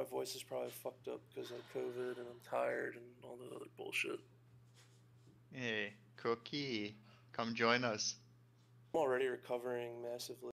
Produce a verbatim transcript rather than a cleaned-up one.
my voice is probably fucked up because of COVID and I'm tired and all the other bullshit. Hey, Cookie, come join us. I'm already recovering massively.